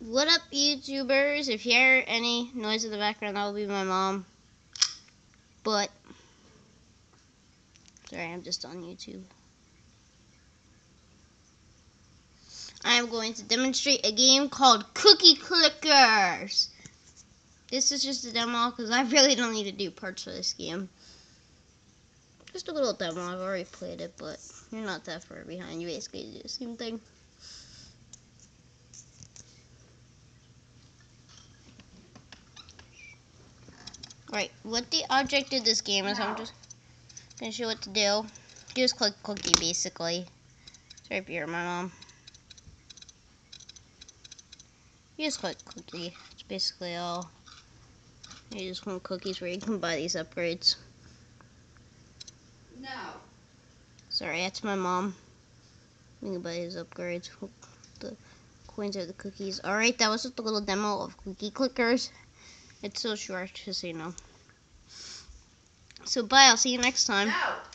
What up, YouTubers? If you hear any noise in the background, that will be my mom. But, sorry, I'm just on YouTube. I am going to demonstrate a game called Cookie Clickers. This is just a demo because I really don't need to do parts for this game. Just a little demo. I've already played it, but you're not that far behind. You basically do the same thing. Alright, what the object of this game is, I'm just going to show you what to do. You just click cookie, basically. Sorry if you hear my mom. You just click cookie. It's basically all. You just want cookies where you can buy these upgrades. No. Sorry, that's my mom. You can buy these upgrades. The coins are the cookies. Alright, that was just a little demo of Cookie Clickers. It's so short, just so you know. So bye, I'll see you next time. No.